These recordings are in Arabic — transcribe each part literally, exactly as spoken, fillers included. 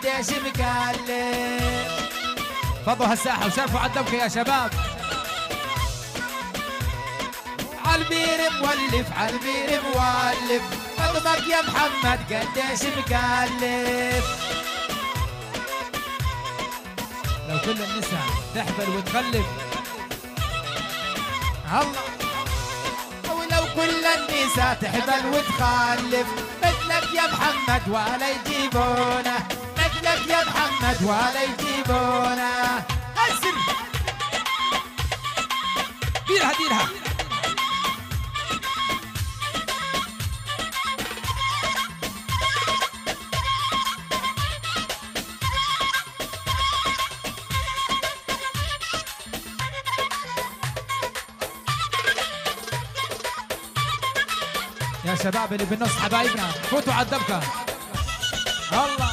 قديش مقلب. فضوا هالساحة وشرفوا عالدبكة يا شباب. عالبير مولف عالبير مولف فضمك يا محمد قديش مقلب. لو كل النساء تحبل وتخلف الله، ولو كل النساء تحبل وتخلف مثلك يا محمد ولا يجيبونه، مثلك يا محمد ولا يجيبونه. هزر ديرها ديرها. يا شباب اللي بالنص حبايبنا فوتوا على الدبكة. الله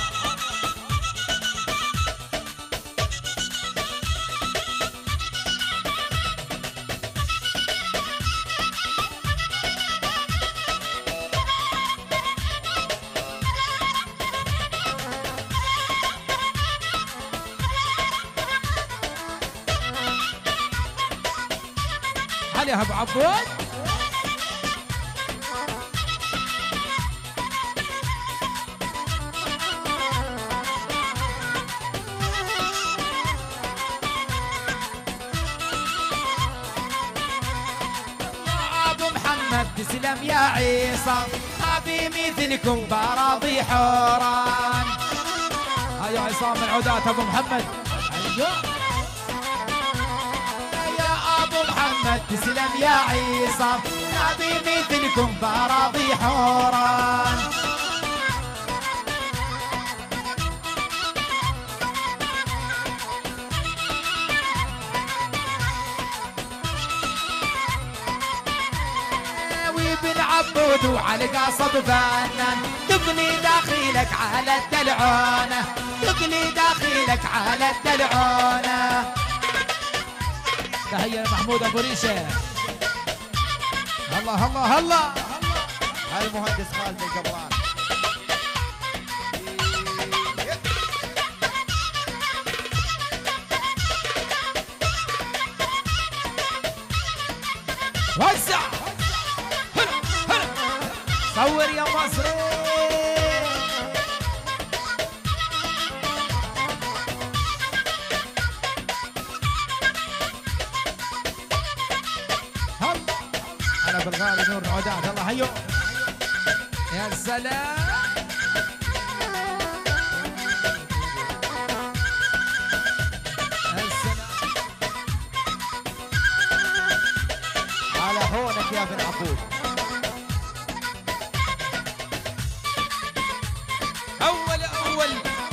عليها ابو عبود. تسلم يا عيسى ما في مثلكم براضي حوران. هيا عصام العودات ابو محمد. ايوه يا ابو محمد تسلم يا عيسى ما في مثلكم براضي حوران. بن عبود وعلى قصب فنان تقلي داخلك على الدلعونه، تقلي داخلك على الدلعونه. تحية محمود ابو ريشه. الله الله الله. هاي المهندس خالد القبران. وسع صور يا مصري. انا بالغالي نور العودات. الله هيو يا سلام. على هونك يا بن عبود. اول اول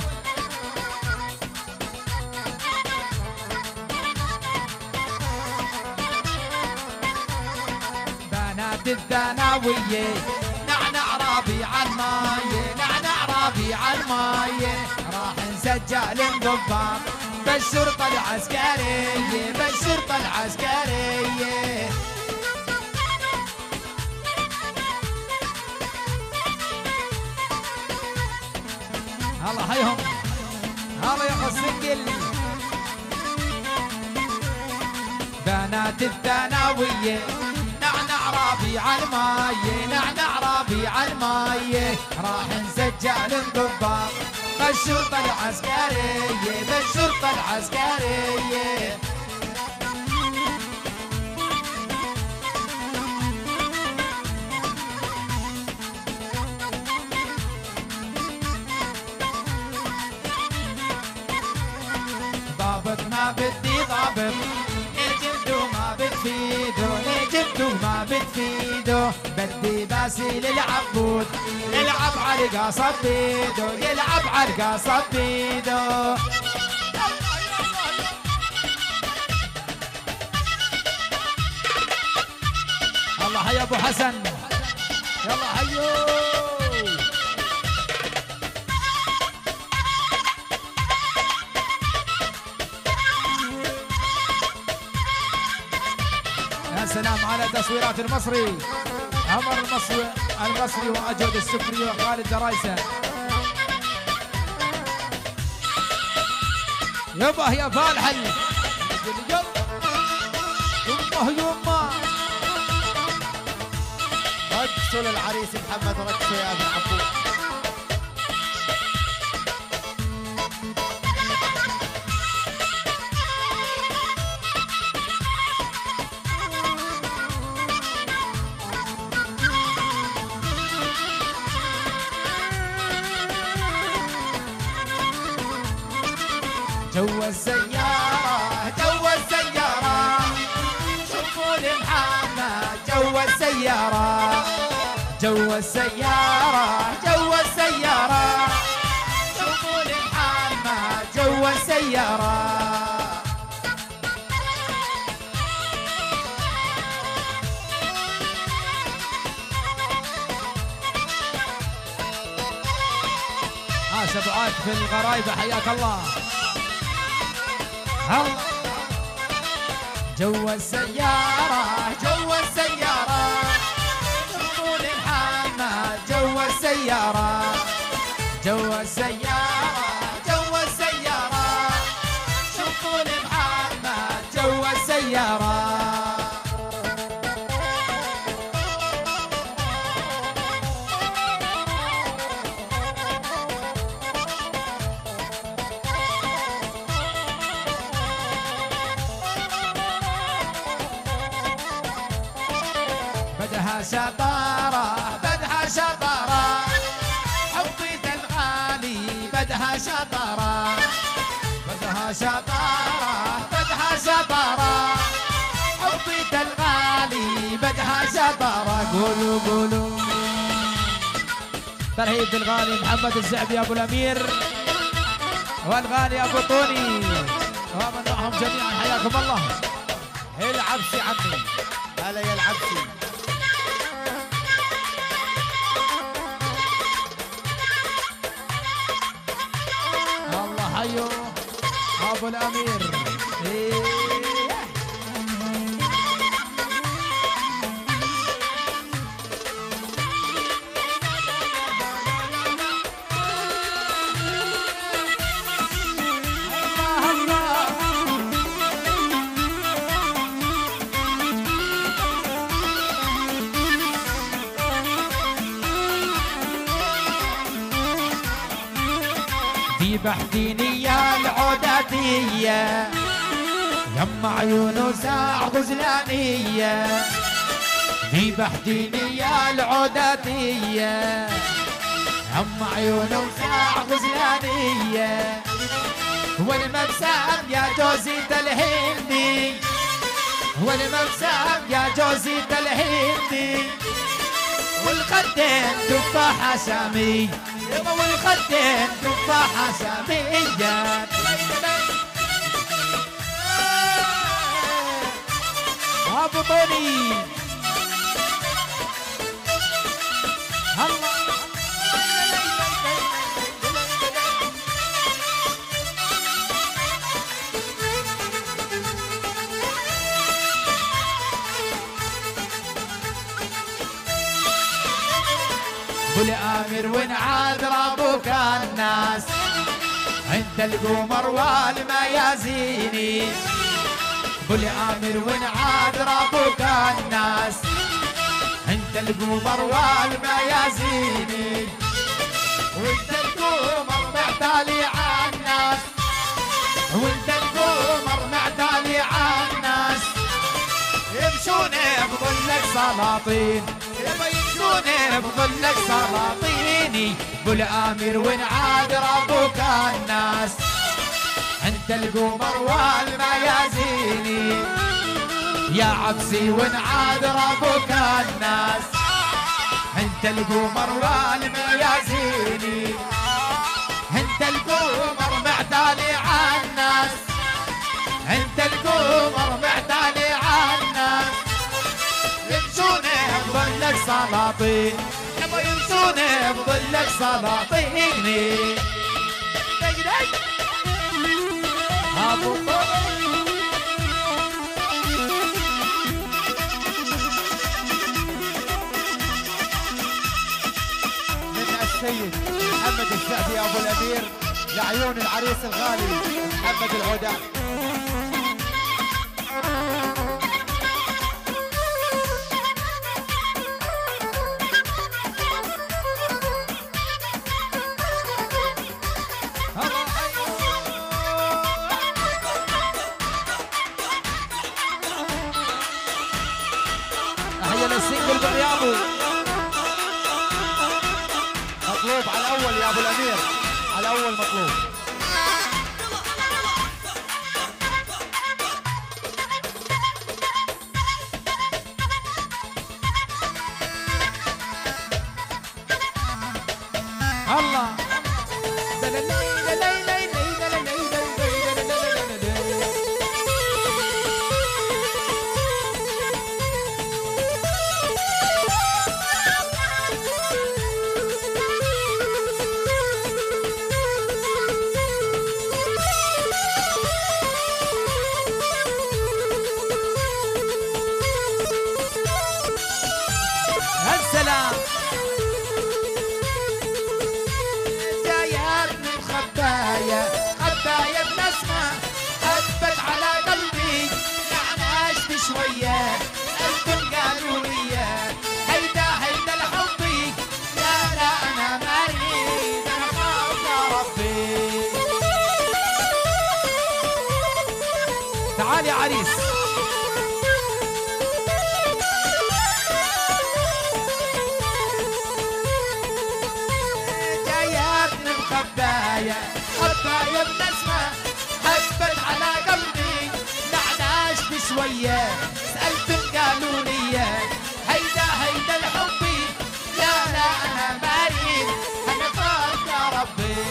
بنات الثانويه نعنع ربيع المايه، نعنع ربيع المايه راح نسجل انضباط بالشرطه العسكريه، بالشرطه العسكريه. الله هيهم. الله يا السنجل. بنات الثانويه نعنع ربيع المايه، نعنع ربيع المايه راح نسجل انضباط بالشرطه العسكريه، بالشرطه العسكريه. ضابط ما بدي ضابط نجمته ما بتفيده، نجمته ما بتفيده بدي باسل العبود يلعب على القصب بيده، يلعب على القصب بيده. الله هيا ابو حسن. يلا هيو. يا سلام على تصويرات المصري عمر المصري المصري واجود السكري وخالد درايسه. يبا يا فالح يما يما رقصوا للعريس محمد، رقصوا يا ابن عفو. جوا السيارة جوا السيارة شوفوا لمحمد جوا السيارة جوا السيارة جوا السيارة شوفوا لمحمد جوا السيارة. ها سبعات في الغرايبة حياك الله. الله جوا السيارة جوا السيارة شوفوا لمحمد جوا السيارة جوا السيارة جوا السيارة شوفوا لمحمد جوا السيارة. بدها شطارة بدها شطارة حبيت الغالي بدها شطارة بدها شطارة بدها شطارة حبيت الغالي بدها شطارة. قولوا قولوا ترحيب الغالي محمد الزعبي ابو الامير والغالي ابو طوني ومن معهم جميعا حياكم الله. العبسي عمي، هلا يا العبسي. الله حيو ابو الامير. إيه. في بحثيني يا العوداتية يما عيونه ساع غزلانية في بحثيني يا العوداتية يما عيونه ساع غزلانية والمبسام يا جوزية الهندي والمبسام يا جوزية الهندي والخدين تفاحة شامي والخدين تفاحة شامية. ابو طوني الله والامير وانعاد ربك الناس عند القمر والميازيني والامير وانعاد ربك الناس عند القمر والميازيني وانت القمر معتالي عالناس وانت القمر معتالي عالناس يمشون بظلك سلاطين يمشون بظلك سلاطيني والامير وانعاد ربك الناس انت القمر والميازيني يا عبسي وانعاد ربك الناس انت القمر والميازيني انت القمر معتالي عالناس انت القمر معتالي عالناس يمشون بظلك سلاطين يبا يمشون بظلك سلاطيني ابو من السيد محمد الزعبي ابو الامير لعيون العريس الغالي محمد العودان. السنجل برياضو مطلوب على الاول يا ابو الامير، على الاول مطلوب. الله السلام. جاياتني مخباية خباية بنسمة هبت على قلبي نعناشت شوية قلبي قالوا لي هيدا هيدا لحبي لا لا أنا مريض أنا خاف يا ربي. تعال يا عريس. خباية خباية بنسمة هبت على قلبي نعناشت شوية سألت قالوا لي هيدا هيدا لحبي لا لا أنا مريض أنا خاف يا ربي.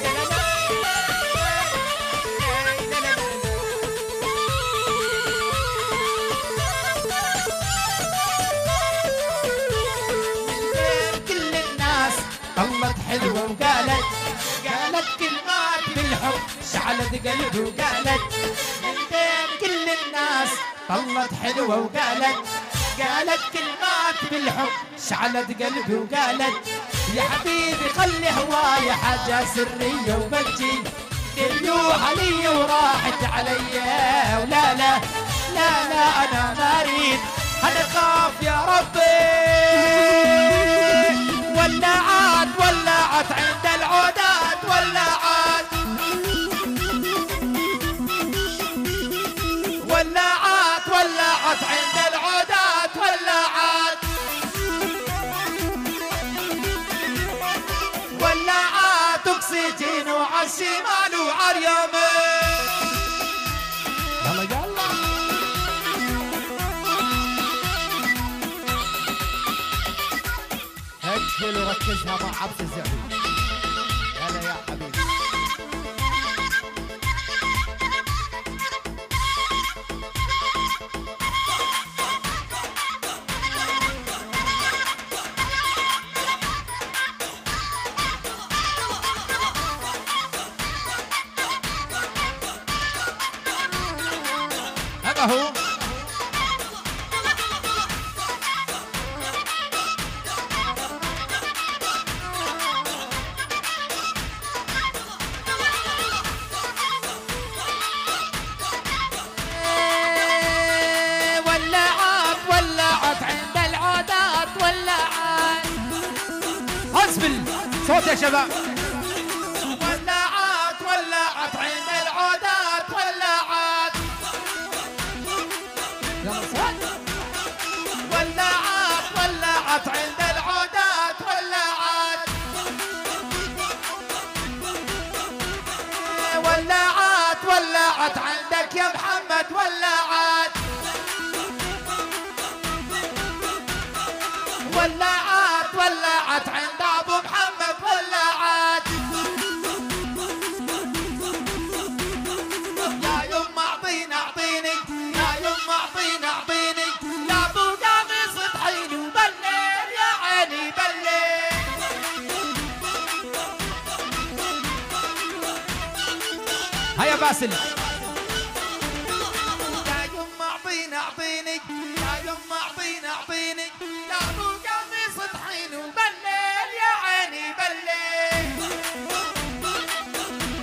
من كل الناس طلت حلوة وقالت قالت كلمات بالحب شعلت قلبي وقالت من بين كل الناس طلت حلوة وقالت قالت كلمات بالحب شعلت قلبي وقالت يا حبيبي خلي هواي حاجة سرية وبجي دلوها لي وراحت علي ولا لا لا لا أنا مريض أنا خاف يا ربي. ولعت ولعت عند العودات ولعت ولعت ولعت عند العودات ولعت ولعت اكسجين وعلى الشمال وعلى اليمين. يلا يلا اجل وركزها مع عبد الزعبي. هلا يا حبيبي. هذا هو. صوت يا شباب. ولعت ولعت عند العودات ولعت يلا صوت. ولعت ولعت عند العودات ولعت ولعت ولعت عندك يا محمد ولعت ولعت ولعت عند ابو محمد ولعت يا يما اعطيني اعطيني يا يما اعطيني اعطيني يا ابو قميص طحيني وبلل يا عيني بلل. هيا باسل. يا يما اعطيني اعطيني يا يما اعطيني اعطيني يا ابو قميص طحيني وبلل يا عيني بلل.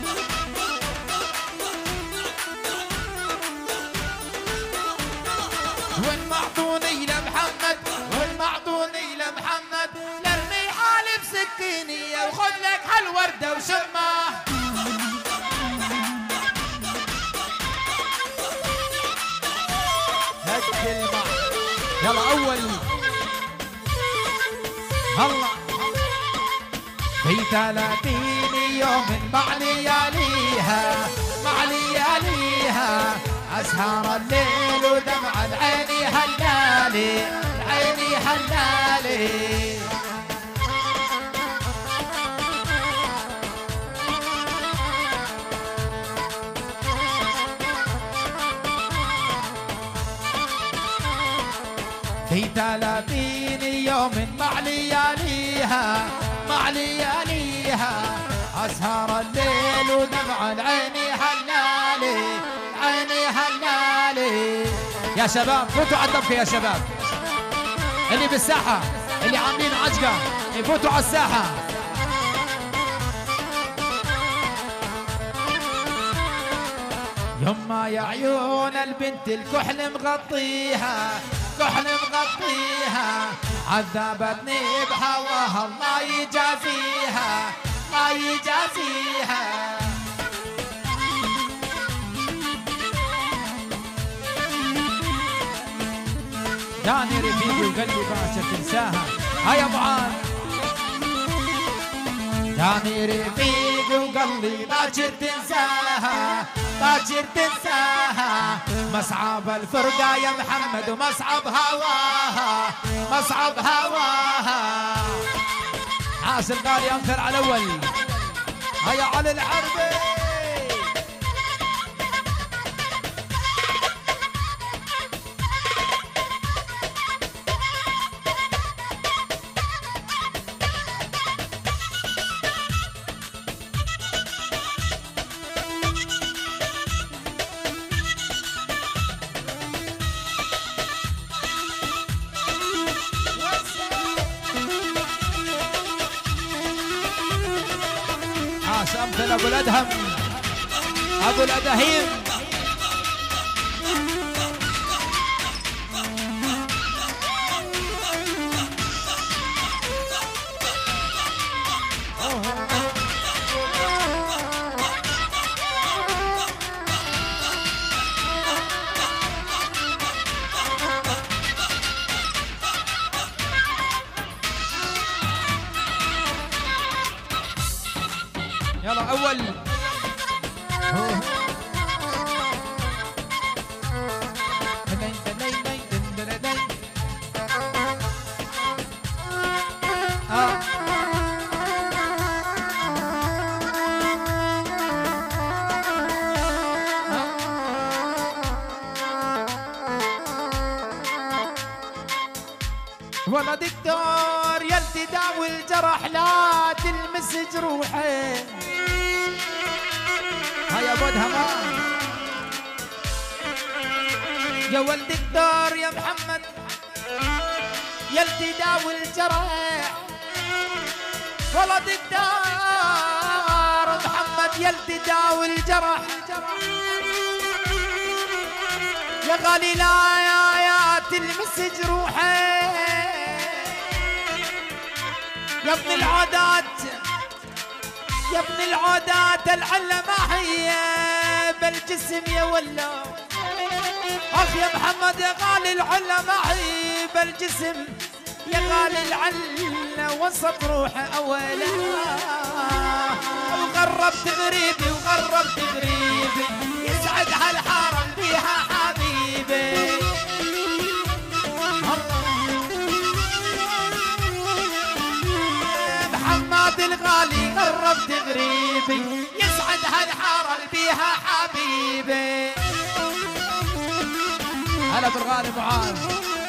والمعطوني لمحمد والمعطوني لمحمد لرمي حالي بسكينية وخذ لك هالوردة وشمه. هالكلمة يلا أول هلا في ثلاثين يوم مع لياليها مع لياليها أسهر الليل ودمع العيني هلالي العيني هلالي. في ثلاثين يوم مع لياليها مع لياليها أسهر الليل ودمع العيني هلالي عيني هلالي. يا شباب فوتوا على الدبكة يا شباب اللي بالساحة اللي عاملين عجقة يفوتوا على الساحة. يما يا عيون البنت الكحل مغطيها كحل مغطيها عذبتني بهواها الله يجازيها الله يجازيها. جاني رفيقي وقلبي باكر تنساها. هيا معاذ جاني رفيقي وقلبي باكر تنساها باكر تنساها. مصعب الفرقة يا محمد ومصعب هواها مصعب هواها. حاسن غالي أمثل على الأول. هيا على العربي. أمثل أبو الأدهم أبو الأدهيم. يلا أول آه. ولا دكتور يلتي داوي الجرح لا تلمس جروحي. هيا بودها ما يا ولد الدار يا محمد يلتي داوي الجرح. ولد الدار محمد يلتي داوي الجرح. يا غالي لا يا يا تلمس جروحي. يا ابن العادات يا ابن العادات العلة ما هي بالجسم يا ولا. اخ يا محمد يا غالي العلة ما هي بالجسم يا غالي العلة وسط روحي اولا. وغربت غريبي وغربت غريبي يسعد هالحارة اللي فيها حبيبي. محمد الغالي غربت غريبي يسعد هالحارة اللي فيها حبيبي. هلا بالغالي معاذ.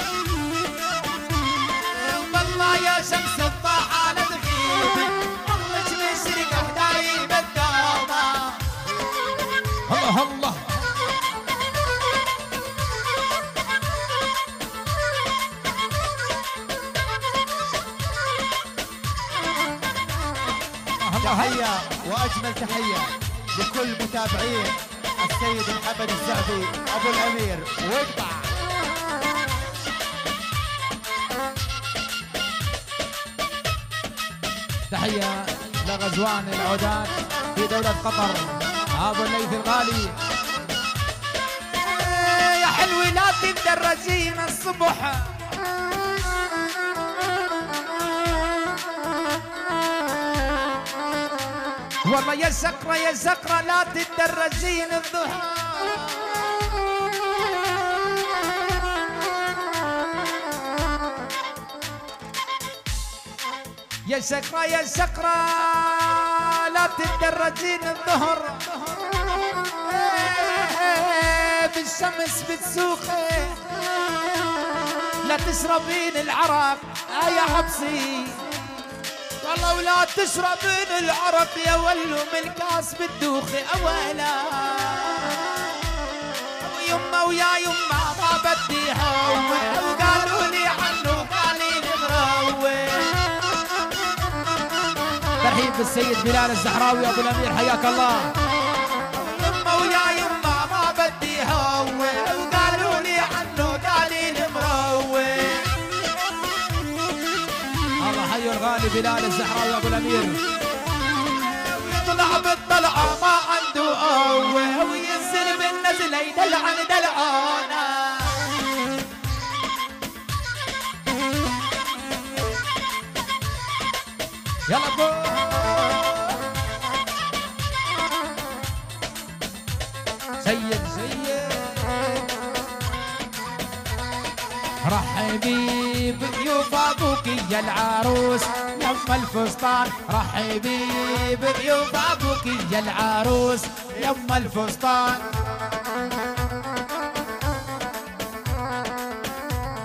والله يا شمس الضحى لا تغيبي ظلك مشرقة ودايما الدومة. الله الله تحية وأجمل تحية لكل متابعين السيد محمد الزعبي أبو الأمير. واقطع تحية لغزوان العودات في دولة قطر أبو الليث الغالي. يا حلوي لا تتدرجين الصبح والله يا سكرة يا سكرة لا تتدرجين الضحى يا سكرة يا سكرة لا تتدرجين الظهر بالشمس بتسوقي لا تشربين العرق يا حبسي والله ولا تشربين العرق يا ولو من كاس بتدوخي اولا يما ويا يما ما بدي هوي وقالوا لي عنه قالين مروي. ترحيب بالسيد بلال الزهراوي ابو الامير حياك الله. يما ويا يما ما بدي هوي وقالوا لي عنه قالين مروي. الله حي الغالي بلال الزهراوي ابو الامير. ويطلع بالطلعه ما عنده قوه وينزل بالنزله يدلعن دلعانه. يلا بو سيد سيد رحبي بضيوف ابوك يا العروس يما الفستان رحبي بضيوف ابوك يا العروس يما الفستان